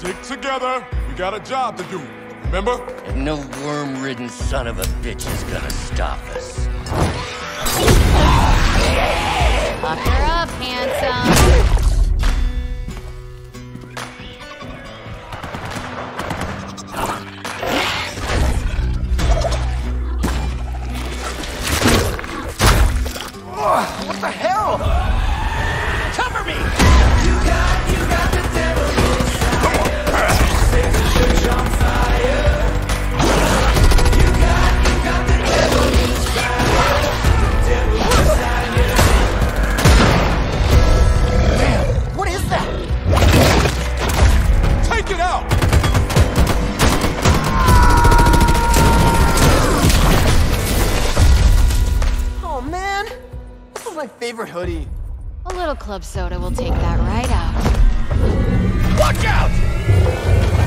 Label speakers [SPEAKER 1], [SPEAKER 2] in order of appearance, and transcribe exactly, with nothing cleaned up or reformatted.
[SPEAKER 1] Stick together. We got a job to do. Remember?
[SPEAKER 2] And no worm-ridden son of a bitch is gonna stop us.
[SPEAKER 3] Up her up, handsome.
[SPEAKER 4] What the hell? Cover me!
[SPEAKER 5] You got, you got the devil inside. Set the church on fire. You got, you got the devil inside. The devil inside you.
[SPEAKER 4] Man, what is that?
[SPEAKER 1] Take it out!
[SPEAKER 4] Oh man, this is my favorite hoodie.
[SPEAKER 3] A little club soda will take that right out.
[SPEAKER 4] Watch out!